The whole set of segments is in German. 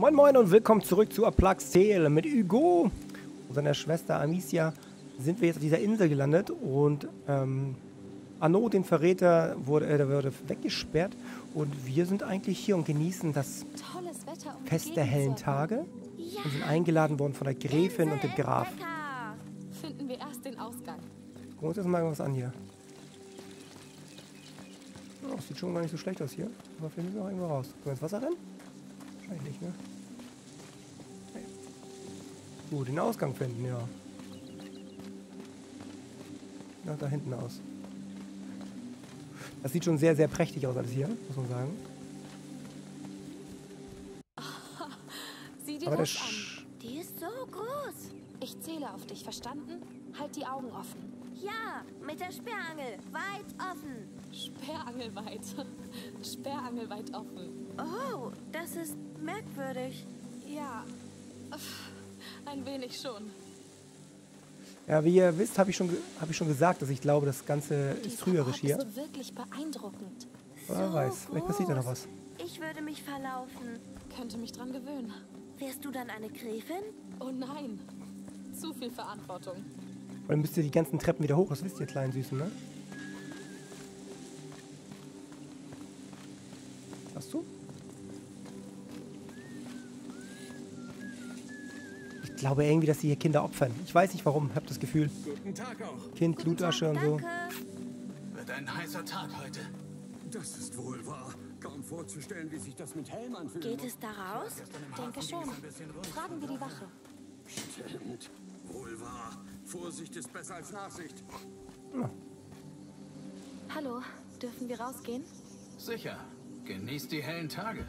Moin Moin und willkommen zurück zu A Plague's Tale. Mit Hugo und seiner Schwester Amicia sind wir jetzt auf dieser Insel gelandet und Arnaud, den Verräter, wurde weggesperrt und wir sind eigentlich hier und genießen das Tolles Wetter, um Fest der hellen Tage und sind eingeladen worden von der Gräfin und dem Graf. Finden wir erst den Ausgang. Gucken wir uns jetzt mal was an hier. Oh, das sieht schon gar nicht so schlecht aus hier. Aber vielleicht müssen wir auch irgendwo raus. Können wir ins Wasser rennen? Wahrscheinlich nicht, ne? Okay. Gut, den Ausgang finden, ja. Nach da hinten aus. Das sieht schon sehr, sehr prächtig aus alles hier, muss man sagen. Sieh dir Aber das an. Die ist so groß. Ich zähle auf dich, verstanden? Halt die Augen offen. Ja, mit der Sperrangel. Weit offen. Sperrangelweit. Sperrangelweit offen. Oh, das ist merkwürdig. Ja, ein wenig schon. Ja, wie ihr wisst, habe ich schon gesagt, dass ich glaube, das Ganze ist Dieser trügerisch Ort hier. ist wirklich beeindruckend. Wer weiß, vielleicht passiert ja noch was. Ich würde mich verlaufen. Könnte mich dran gewöhnen. Wärst du dann eine Gräfin? Oh nein, zu viel Verantwortung. Und dann müsst ihr die ganzen Treppen wieder hoch, das wisst ihr, kleinen Süßen, ne? Hast du? Ich glaube irgendwie, dass sie hier Kinder opfern. Ich weiß nicht warum, hab das Gefühl. Guten Tag auch. Kind, Guten Blutasche Tag, und so. danke. Wird ein heißer Tag heute. Das ist wohl wahr. Kaum vorzustellen, wie sich das mit Helm anfühlt. Geht es da raus? Denke schon. Fragen wir die Wache. Stimmt. Wohl wahr. Vorsicht ist besser als Nachsicht. Hallo, dürfen wir rausgehen? Sicher. Genießt die hellen Tage.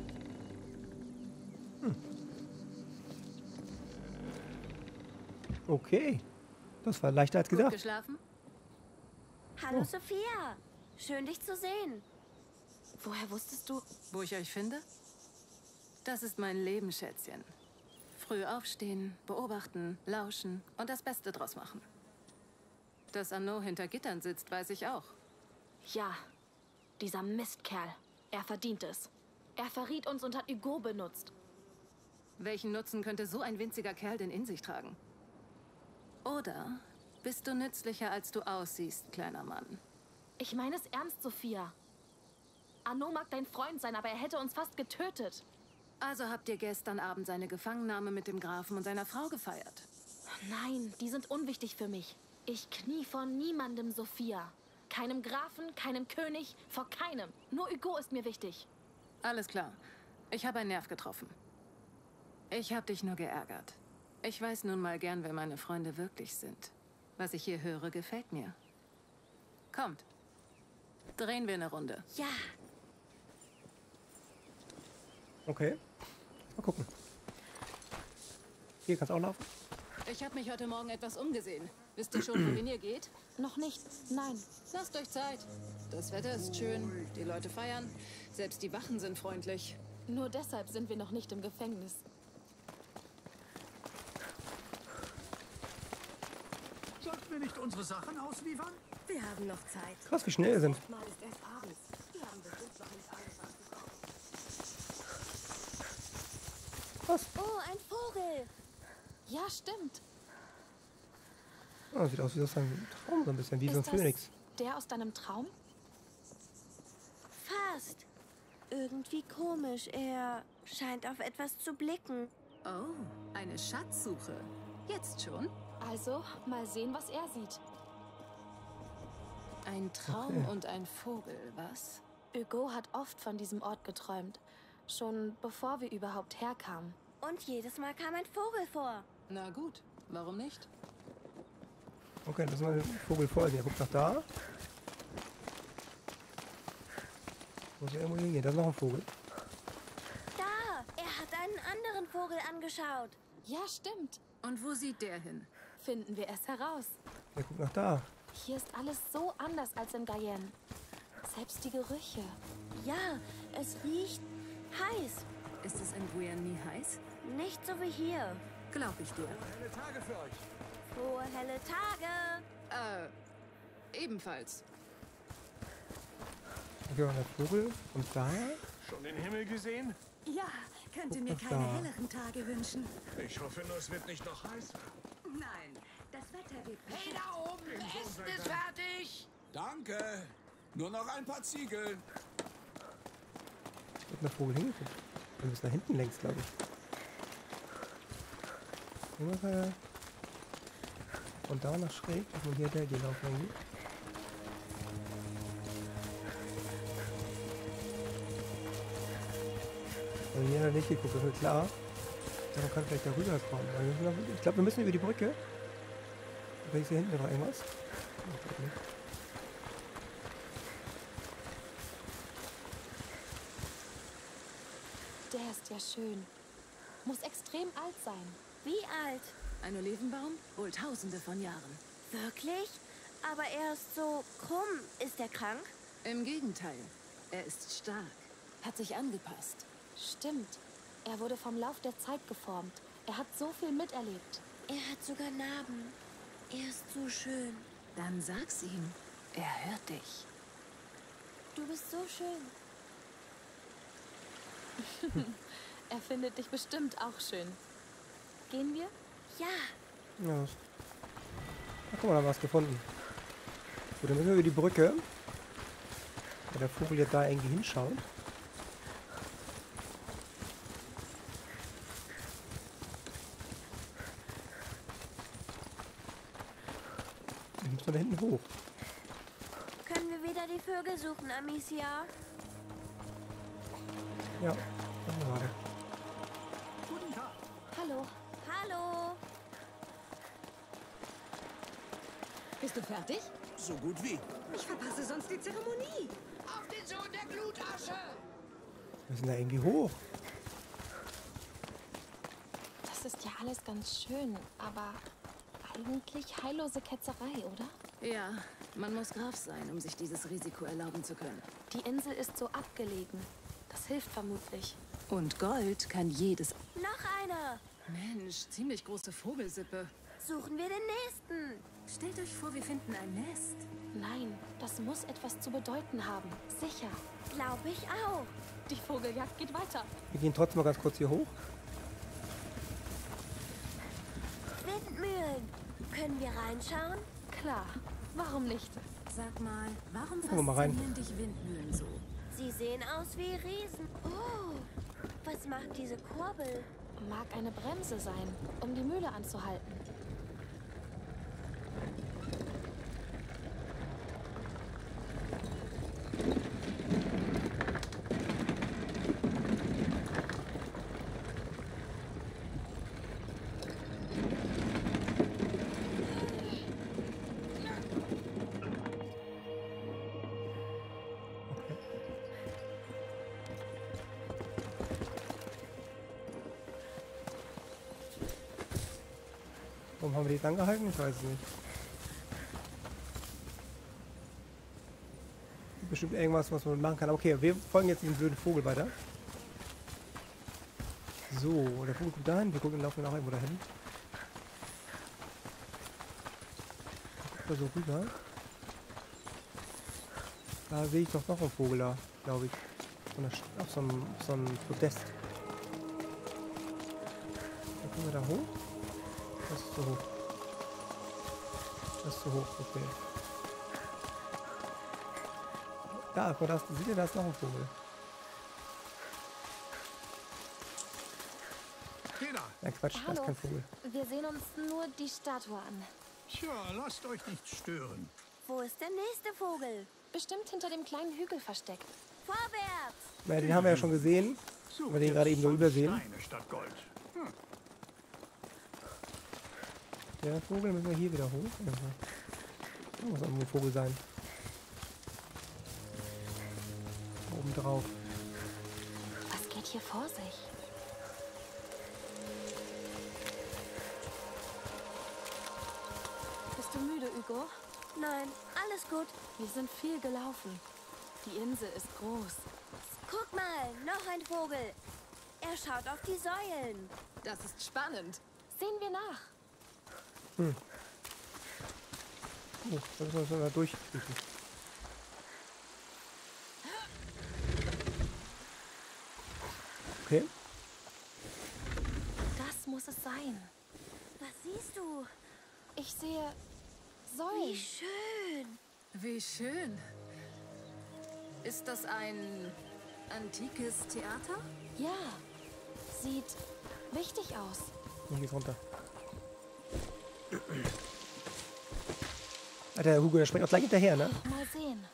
Okay. Das war leichter als Gut gedacht. geschlafen? Hallo Sophia. Schön dich zu sehen. Woher wusstest du? Wo ich euch finde? Das ist mein Leben, Schätzchen. Früh aufstehen, beobachten, lauschen und das Beste draus machen. Dass Arnaud hinter Gittern sitzt, weiß ich auch. Ja, dieser Mistkerl. Er verdient es. Er verriet uns und hat Hugo benutzt. Welchen Nutzen könnte so ein winziger Kerl denn in sich tragen? Oder bist du nützlicher, als du aussiehst, kleiner Mann? Ich meine es ernst, Sophia. Arnaud mag dein Freund sein, aber er hätte uns fast getötet. Also habt ihr gestern Abend seine Gefangennahme mit dem Grafen und seiner Frau gefeiert? Nein, die sind unwichtig für mich. Ich knie vor niemandem, Sophia. Keinem Grafen, keinem König, vor keinem. Nur Hugo ist mir wichtig. Alles klar. Ich habe einen Nerv getroffen. Ich habe dich nur geärgert. Ich weiß nun mal gern, wer meine Freunde wirklich sind. Was ich hier höre, gefällt mir. Kommt. Drehen wir eine Runde. Ja, Okay. Mal gucken. Hier kannst du auch laufen. Ich habe mich heute Morgen etwas umgesehen. Wisst ihr schon, wohin ihr geht? Noch nicht, nein. Lasst euch Zeit. Das Wetter ist schön, die Leute feiern, selbst die Wachen sind freundlich. Nur deshalb sind wir noch nicht im Gefängnis. Sollten wir nicht unsere Sachen ausliefern? wir haben noch Zeit. Krass, wie schnell wir sind. Mal ist erst abends. Wir haben bestimmt noch nicht alles abgebaut. Krass. Oh, ein Vogel. Ja, stimmt. Oh, sieht aus wie aus einem Traum so ein bisschen, wie so ein Ist das Phönix. der aus deinem Traum? Fast. Irgendwie komisch. Er scheint auf etwas zu blicken. Oh, eine Schatzsuche. Jetzt schon? Also, mal sehen, was er sieht. Ein Traum Okay. und ein Vogel, was? Hugo hat oft von diesem Ort geträumt. Schon bevor wir überhaupt herkamen. Und jedes Mal kam ein Vogel vor. Na gut, warum nicht? Okay, lass mal den Vogel folgen. Er guckt nach da. Muss ja irgendwo hingehen. Da ist noch ein Vogel. Da, er hat einen anderen Vogel angeschaut. Ja, stimmt. Und wo sieht der hin? Finden wir es heraus. Er guckt nach da. Hier ist alles so anders als in Guyenne. Selbst die Gerüche. Ja, es riecht heiß. Ist es in Guyenne nie heiß? Nicht so wie hier. Glaub ich dir. Helle Tage für euch. Frohe helle Tage. Ebenfalls. Okay, und der Vogel. Und daher? Schon den Himmel gesehen? Ja, könnte Guck mir mal keine da. helleren Tage wünschen. Ich hoffe nur, es wird nicht noch heißer. Nein, das Wetter wird perfekt. oben, Essen ist fertig! Danke. Nur noch ein paar Ziegel. Wo hat der Vogel hingeguckt? Wir müssen nach hinten längs, glaube ich. Ungefähr von da nach schräg, dass man hier der Lauf irgendwie. Aber hier hat er nicht geguckt, das ist klar. Ja, man kann vielleicht da rüber kommen. Ich glaube, wir müssen über die Brücke. Oder ist hier hinten noch irgendwas? Ich glaub nicht. Der ist ja schön. Muss extrem alt sein. Wie alt? Ein Olivenbaum? Wohl tausende von Jahren. Wirklich? Aber er ist so krumm. Ist er krank? Im Gegenteil, er ist stark, hat sich angepasst. Stimmt. Er wurde vom Lauf der Zeit geformt. Er hat so viel miterlebt. Er hat sogar Narben. Er ist so schön. Dann sag's ihm, er hört dich. Du bist so schön. Er findet dich bestimmt auch schön. Gehen wir? Ja. Ja. Ach, guck mal, da haben wir was gefunden. Gut, dann müssen wir über die Brücke. Weil der Vogel jetzt da irgendwie hinschaut. Ich muss da hinten hoch. Können wir wieder die Vögel suchen, Amicia? Ja, machen wir gerade. Guten Tag. Hallo. Hallo. Bist du fertig? So gut wie. Ich verpasse sonst die Zeremonie. Auf den Sohn der Glutasche! Wir müssen da irgendwie hoch. Das ist ja alles ganz schön, aber eigentlich heillose Ketzerei, oder? Ja, man muss Graf sein, um sich dieses Risiko erlauben zu können. Die Insel ist so abgelegen. Das hilft vermutlich. Und Gold kann jedes... Noch einer. Mensch, ziemlich große Vogelsippe. Suchen wir den nächsten. Stellt euch vor, wir finden ein Nest. Nein, das muss etwas zu bedeuten haben. Sicher. Glaube ich auch. Die Vogeljagd geht weiter. Wir gehen trotzdem mal ganz kurz hier hoch. Windmühlen. Können wir reinschauen? Klar. Warum nicht? Sag mal, warum Gucken wir mal rein. faszinieren dich Windmühlen so? Sie sehen aus wie Riesen. Oh, was macht diese Kurbel? Mag eine Bremse sein, um die Mühle anzuhalten. Warum haben wir die jetzt angehalten? Ich weiß es nicht. Bestimmt irgendwas, was man machen kann. Okay, wir folgen jetzt diesem blöden Vogel weiter. So, der Vogel guckt dahin. Wir gucken, laufen auch irgendwo dahin. Guckt da so rüber. Da sehe ich doch noch einen Vogel da, glaube ich. Auf so einem Podest. Dann können wir da hoch. Das ist zu hoch. Das ist zu hoch, okay. Da, guck mal, seht ihr, da ist noch ein Vogel. Peter, Nein, Quatsch, da ist kein Vogel. Wir sehen uns nur die Statue an. tja, lasst euch nicht stören. Wo ist der nächste Vogel? Bestimmt hinter dem kleinen Hügel versteckt. Vorwärts! Naja, den haben wir ja schon gesehen. Sucht wir den ihr gerade eben nur übersehen. Steine statt Gold. Der Vogel müssen wir hier wieder hoch. Da muss irgendwo ein Vogel sein. Da oben drauf. Was geht hier vor sich? Bist du müde, Hugo? Nein, alles gut. Wir sind viel gelaufen. Die Insel ist groß. Guck mal, noch ein Vogel. Er schaut auf die Säulen. Das ist spannend. Sehen wir nach. Oh, da müssen wir da durchkriechen. Okay. muss es sein? Was siehst du? Ich sehe Wie Säulen. schön. Wie schön. Ist das ein antikes Theater? Ja, sieht wichtig aus. Und geht's runter. Alter, der Hugo, der springt auch gleich hinterher, ne? Mal sehen.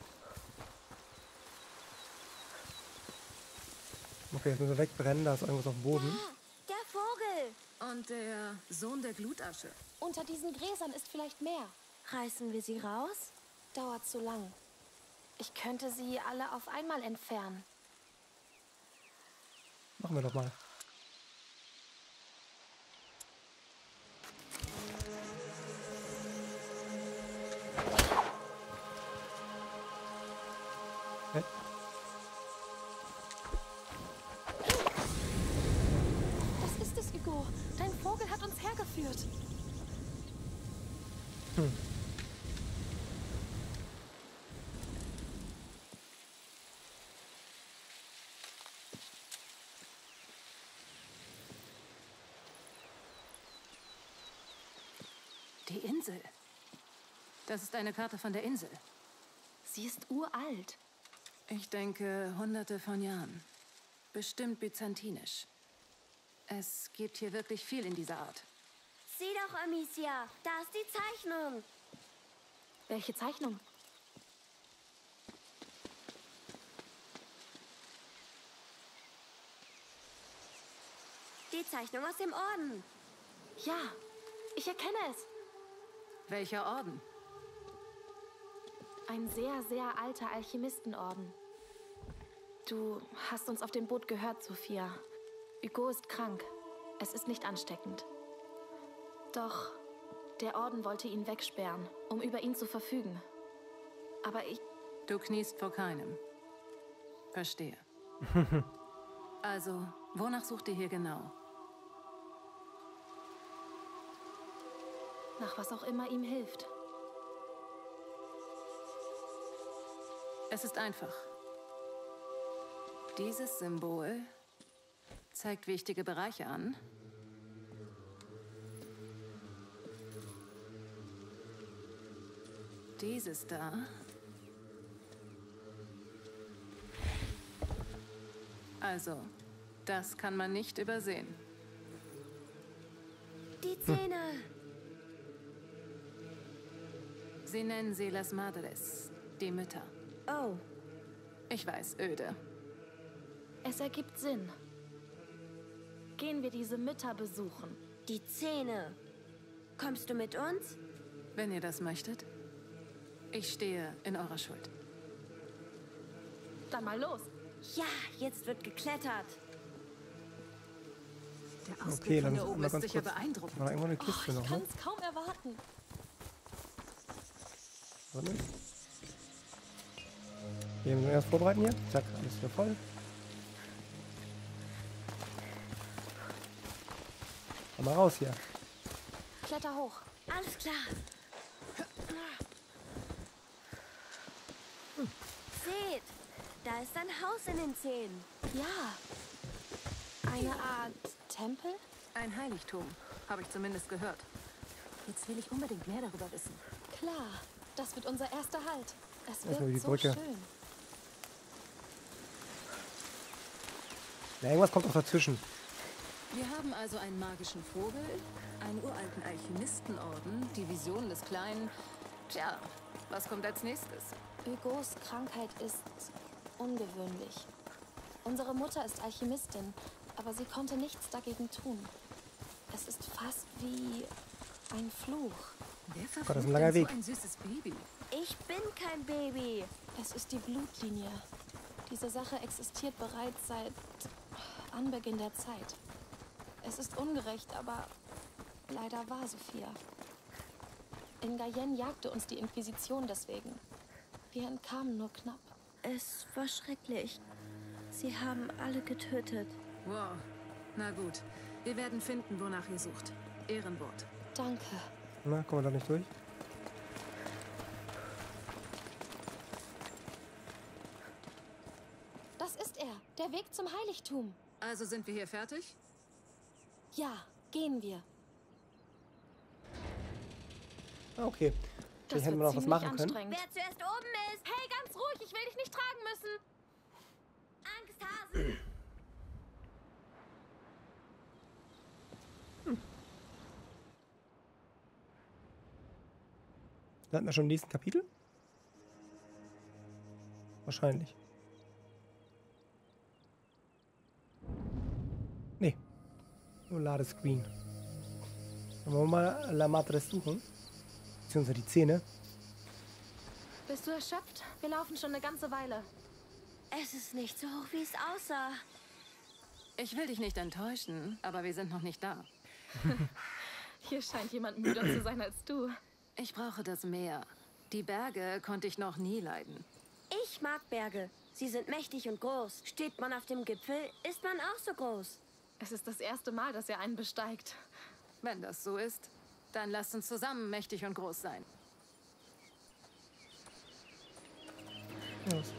Okay, jetzt müssen wir wegbrennen, da ist irgendwas auf dem Boden. Ah, der Vogel. Und der Sohn der Glutasche. Unter diesen Gräsern ist vielleicht mehr. Reißen wir sie raus? Dauert zu lang. Ich könnte sie alle auf einmal entfernen. Machen wir doch mal. Hä? Das ist es, Hugo. Dein Vogel hat uns hergeführt. Die Insel. Das ist eine Karte von der Insel. Sie ist uralt. Ich denke, hunderte von Jahren. Bestimmt byzantinisch. Es gibt hier wirklich viel in dieser Art. Sieh doch, Amicia. Da ist die Zeichnung. Welche Zeichnung? Die Zeichnung aus dem Orden. Ja, ich erkenne es. Welcher Orden? Ein sehr, sehr alter Alchemistenorden. Du hast uns auf dem Boot gehört, Sophia. Hugo ist krank. Es ist nicht ansteckend. Doch der Orden wollte ihn wegsperren, um über ihn zu verfügen. Aber ich... Du kniest vor keinem. Verstehe. Also, wonach sucht ihr hier genau? Nach was auch immer ihm hilft. Es ist einfach. Dieses Symbol zeigt wichtige Bereiche an. Dieses da also, das kann man nicht übersehen. Die Zähne. Sie nennen sie Las Madres, die Mütter. Oh, Ich weiß, öde. Es ergibt Sinn. Gehen wir diese Mütter besuchen. die Zähne. Kommst du mit uns? Wenn ihr das möchtet. Ich stehe in eurer Schuld. Dann mal los. Ja, jetzt wird geklettert. Der Okay, Ausblick dann von da oben mal ist ganz sicher kurz. beeindruckend. War da irgendwo eine Oh, Kiste ich noch, kann ne? es kaum erwarten. Warte. Wir müssen erst vorbereiten hier. Zack, alles wieder voll. Komm mal raus hier. Kletter hoch. Alles klar. Seht, da ist ein Haus in den Zähnen. Ja. Eine Art Tempel? Ein Heiligtum, habe ich zumindest gehört. Jetzt will ich unbedingt mehr darüber wissen. Klar. Das wird unser erster Halt. Es Erstmal wird die so Brücke. schön. Ja, irgendwas kommt auch dazwischen. Wir haben also einen magischen Vogel, einen uralten Alchemistenorden, die Vision des Kleinen. Tja, was kommt als nächstes? Hugos Krankheit ist ungewöhnlich. Unsere Mutter ist Alchemistin, aber sie konnte nichts dagegen tun. Es ist fast wie ein Fluch. Wer das ist ein verflucht langer denn Weg. so ein süßes Baby? Ich bin kein Baby. Es ist die Blutlinie. Diese Sache existiert bereits seit Anbeginn der Zeit. Es ist ungerecht, aber leider wahr, Sophia. In Guyenne jagte uns die Inquisition deswegen. Wir entkamen nur knapp. Es war schrecklich. Sie haben alle getötet. Wow, na gut. Wir werden finden, wonach ihr sucht. Ehrenwort. Danke. Na, kommen wir da nicht durch? Das ist er. Der Weg zum Heiligtum. Also sind wir hier fertig? Ja, Gehen wir. Ah, okay. Das Vielleicht hätten wir wird noch was ziemlich machen können. anstrengend. Wer zuerst oben ist. Hey, ganz ruhig, ich will dich nicht tragen müssen. Angsthase. Landen wir schon im nächsten Kapitel? Wahrscheinlich. Nee. Nur Ladescreen. Dann wollen wir mal La Madres suchen. Beziehungsweise die Zähne. Bist du erschöpft? Wir laufen schon eine ganze Weile. Es ist nicht so hoch, wie es aussah. Ich will dich nicht enttäuschen, aber wir sind noch nicht da. Hier scheint jemand müder zu sein als du. Ich brauche das Meer. Die Berge konnte ich noch nie leiden. Ich mag Berge. Sie sind mächtig und groß. Steht man auf dem Gipfel, ist man auch so groß. Es ist das erste Mal, dass er einen besteigt. Wenn das so ist, dann lasst uns zusammen mächtig und groß sein. Los.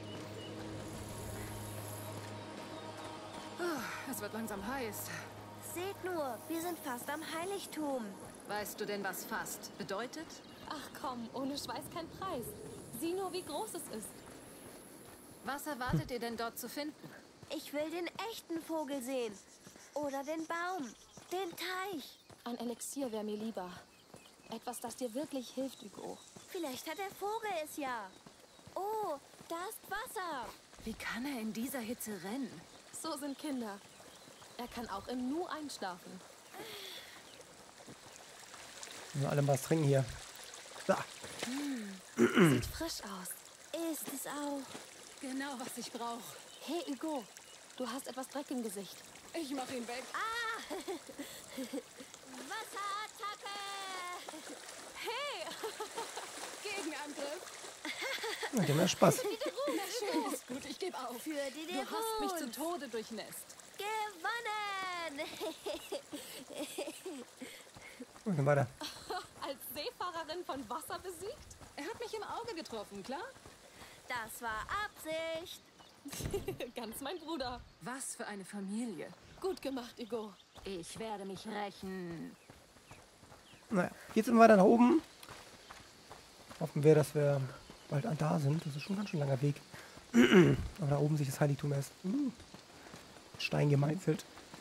Es wird langsam heiß. Seht nur, wir sind fast am Heiligtum. Weißt du denn, was fast bedeutet? Ach komm, ohne Schweiß kein Preis. Sieh nur, wie groß es ist. Was erwartet ihr denn dort zu finden? Ich will den echten Vogel sehen. Oder den Baum. Den Teich. Ein Elixier wäre mir lieber. Etwas, das dir wirklich hilft, Hugo. Vielleicht hat der Vogel es ja. Oh, da ist Wasser. Wie kann er in dieser Hitze rennen? So sind Kinder. Er kann auch im Nu einschlafen. Wir müssen alle was trinken hier. Da. Sieht frisch aus. Ist es auch. Genau, was ich brauche. Hey, Hugo. Du hast etwas Dreck im Gesicht. Ich mach ihn weg. Wasserattacke! Hey! Gegenangriff. Mit dem Spaß. Schön, ist gut, ich gebe auf. Für die Du hast mich zu Derut. Tode durchnässt. Gewonnen! Und dann weiter. Als Seefahrerin von Wasser besiegt? Er hat mich im Auge getroffen, klar? Das war Absicht. Ganz mein Bruder. Was für eine Familie. Gut gemacht, Hugo. Ich werde mich rächen. Naja, geht's immer weiter nach oben. Hoffen wir, dass wir bald da sind. Das ist schon ein ganz schön langer Weg. Aber da oben sich das Heiligtum erst Stein gemeißelt.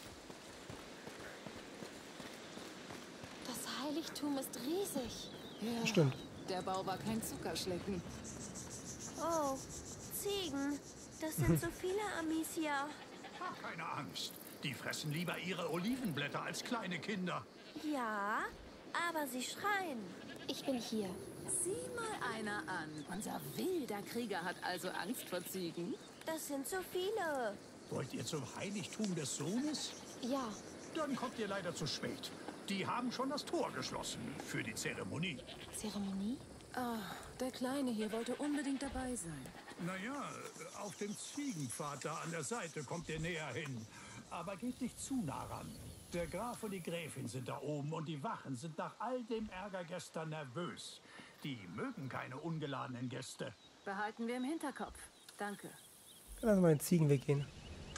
Das Heiligtum ist riesig. Ja, Stimmt. der Bau war kein Zuckerschlecken. Oh, Ziegen. Das sind so viele Amicia. Hab keine Angst. Die fressen lieber ihre Olivenblätter als kleine Kinder. Ja, aber sie schreien. Ich bin hier. Sieh mal einer an. Unser wilder Krieger hat also Angst vor Ziegen. Das sind so viele. Wollt ihr zum Heiligtum des Sohnes? Ja, Dann kommt ihr leider zu spät. Die haben schon das Tor geschlossen für die Zeremonie. Zeremonie? Ah, der Kleine hier wollte unbedingt dabei sein. Naja, auf dem Ziegenpfad da an der Seite kommt ihr näher hin. Aber geht nicht zu nah ran. Der Graf und die Gräfin sind da oben und die Wachen sind nach all dem Ärger gestern nervös. Die mögen keine ungeladenen Gäste. Behalten wir im Hinterkopf. Danke. Dann lassen wir den Ziegenweg gehen.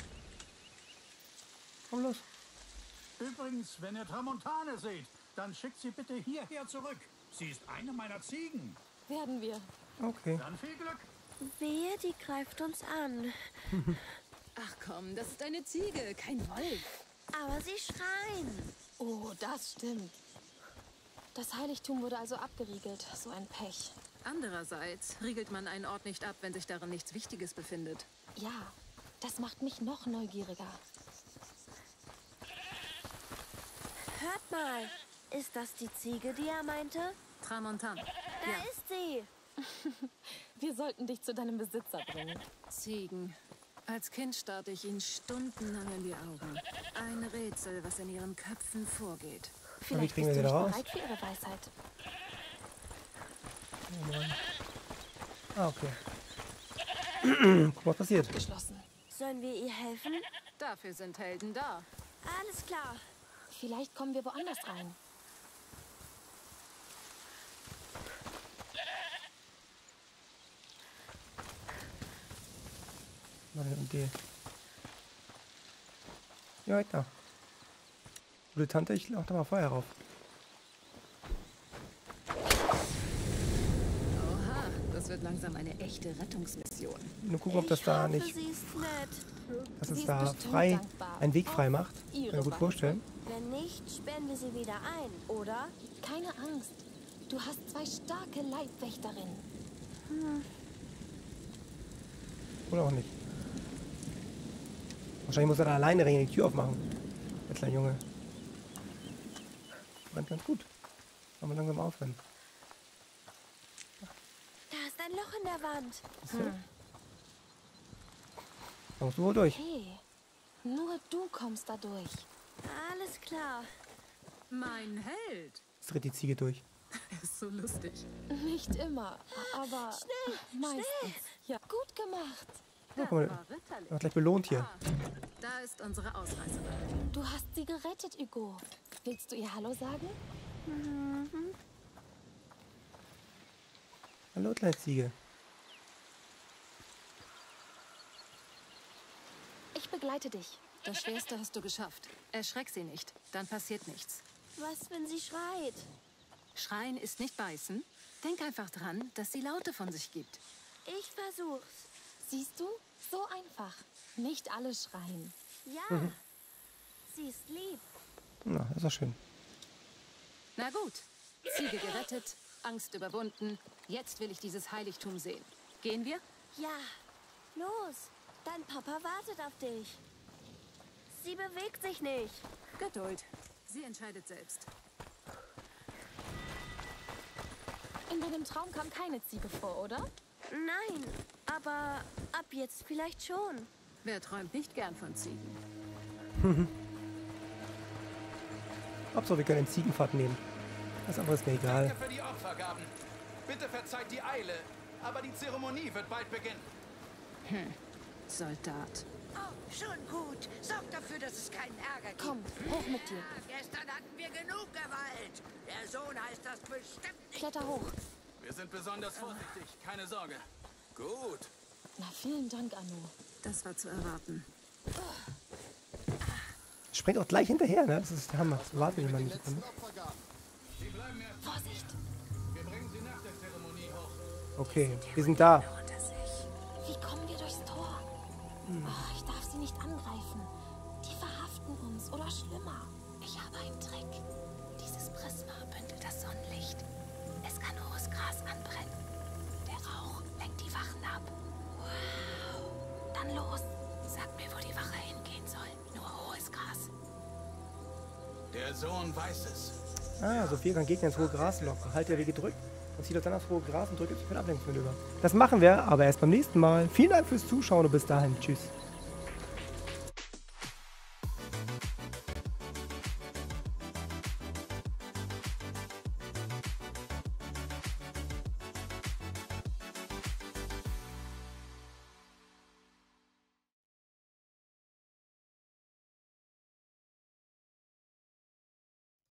Komm los. Übrigens, wenn ihr Tramontane seht, dann schickt sie bitte hierher zurück. Sie ist eine meiner Ziegen. Werden wir. Okay. Dann viel Glück. Wehe, die greift uns an. Ach komm, das ist eine Ziege, kein Wolf. Aber sie schreien. Oh, das stimmt. Das Heiligtum wurde also abgeriegelt. So ein Pech. Andererseits riegelt man einen Ort nicht ab, wenn sich darin nichts Wichtiges befindet. Ja, das macht mich noch neugieriger. Hört mal. Ist das die Ziege, die er meinte? Tramontan. Da ist sie. Wir sollten dich zu deinem Besitzer bringen. Ziegen. Als Kind starrte ich ihnen stundenlang in die Augen. Ein Rätsel, was in ihren Köpfen vorgeht. Vielleicht kriegen wir bist du sie da nicht raus? bereit für ihre Weisheit. Oh Mann. Ah, okay. Guck, was passiert. Geschlossen. Sollen wir ihr helfen? Dafür sind Helden da. Alles klar. Vielleicht kommen wir woanders rein. Mal eine Idee. Ja, da. Gute Tante, ich mach da mal Feuer rauf. Oha, das wird langsam eine echte Rettungsmission. Nur gucken, ob das da nicht, Sie ist nett. dass Sie es ist da bestimmt frei, dankbar. einen Weg frei macht. Ihre Kann mir gut Weise. vorstellen. Wenn nicht, sperren wir sie wieder ein, oder? Keine Angst. Du hast 2 starke Leibwächterinnen. Oder auch nicht. Wahrscheinlich muss er da alleine rein die Tür aufmachen. Der kleine Junge. Brennt ganz gut. Kann man langsam aufhören. Da ist ein Loch in der Wand. Da musst du wohl durch. Hey, nur du kommst da durch. Alles klar. Mein Held. Jetzt dreht die Ziege durch. Er ist so lustig. Nicht immer, aber meistens. Ja, gut gemacht. Ja, guck mal, War ritterlich. wird gleich belohnt hier. Da ist unsere Ausreise. Du hast sie gerettet, Hugo. Willst du ihr Hallo sagen? Hallo, kleine Ziege. Ich begleite dich. Das Schwerste hast du geschafft. Erschreck sie nicht, dann passiert nichts. Was, wenn sie schreit? Schreien ist nicht beißen. Denk einfach dran, dass sie Laute von sich gibt. Ich versuch's. Siehst du? So einfach. Nicht alle schreien. Ja. Sie ist lieb. Na, ist doch schön. Na gut, Ziege gerettet, Angst überwunden. Jetzt will ich dieses Heiligtum sehen. Gehen wir? Ja. Los. Dein Papa wartet auf dich. Sie bewegt sich nicht. Geduld. Sie entscheidet selbst. In deinem Traum kam keine Ziege vor, oder? Nein, aber ab jetzt vielleicht schon. Wer träumt nicht gern von Ziegen? Hauptsache, wir können den Ziegenpfad nehmen. Das andere ist mir egal. Danke für die Opfergaben. Bitte verzeiht die Eile, aber die Zeremonie wird bald beginnen. Soldat. Oh, schon gut. Sorg dafür, dass es keinen Ärger gibt. Komm, hoch mit dir. Gestern hatten wir genug Gewalt. Der Sohn heißt das bestimmt nicht. Kletter hoch. Wir sind besonders vorsichtig, keine Sorge. Gut. Na, vielen Dank, Anu. Das war zu erwarten. Springt auch gleich hinterher, ne? Das ist der Hammer. Das wartet jemand nicht. Vorsicht. Wir bringen sie nach der Zeremonie hoch. Okay, wir sind da. Wie kommen wir durchs Tor? Oh, ich darf sie nicht angreifen. Die verhaften uns oder schlimmer. Ich habe einen Trick. Dieses Prisma bündelt das Sonnenlicht. Es kann hohes Gras anbrennen. Der Rauch lenkt die Wachen ab. Wow. Dann los. Sag mir, wo die Wache hingehen soll. Nur hohes Gras. Der Sohn weiß es. Ah, Sophia kann Gegner ins hohe Gras locken. Halt der W gedrückt und zieht das dann aufs hohe Gras und drückt es für den Ablenkungsmanöver. Das machen wir, aber erst beim nächsten Mal. Vielen Dank fürs Zuschauen und bis dahin. Tschüss.